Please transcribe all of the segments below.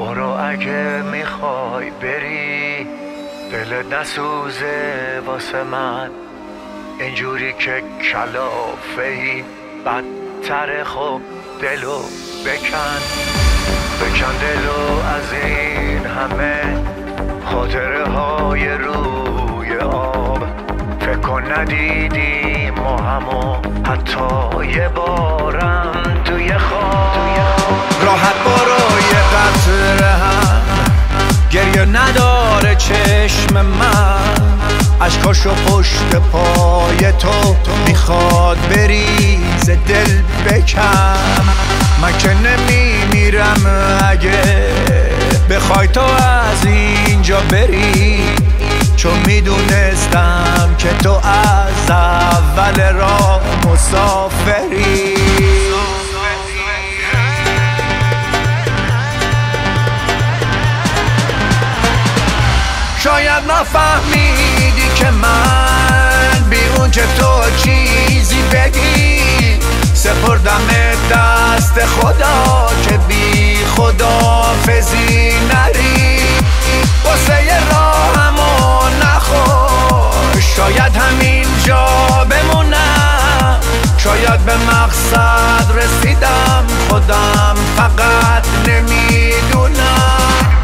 برو اگه میخوای بری، دلت نسوزه واسه من. اینجوری که کلافه‌ای بدتره، خب دلو بکن دلو از این همه خاطره های روی آب. فکر کن ندیدیم ما همو حتی یه بارم توی خواب. راحت برو یه قطره هم گریه نداره چشم من، اشکاشو پشت پای تو میخواد بریز دل بکن. من که نمیمیرم اگه بخوای تو از اینجا بری، چون میدونستم که تو از اول راه مسافری. شاید نفهمیدی که من بی اون که تو چیزی بگی، سپردم دست خدا که بی خداحافظی نری. واسه یه راهمو نخور، شاید همینجا بمونم، شاید به مقصد رسیدم، خودم فقط نمیدونم.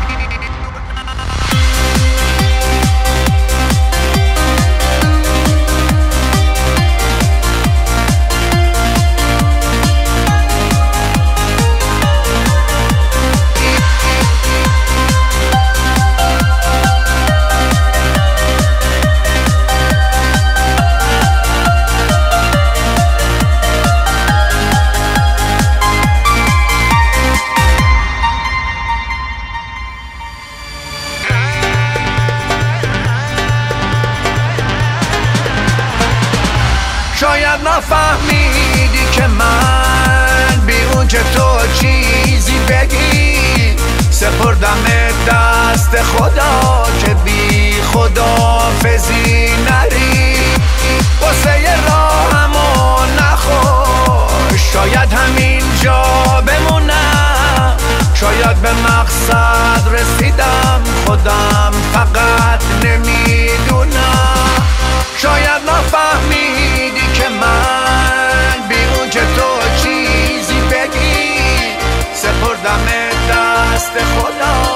شاید نفهمیدی که من بی اون که تو چیزی بگی، سپردم دست خدا که بی خداحافظی نری. واسه یه راهمو نخور، شاید همینجا بمونم، شاید به مقصد رسیدم، خودم فقط نمیدونم. شاید نفهمیدی که من بی اون که تو چیزی بگی، سپردم دست خدا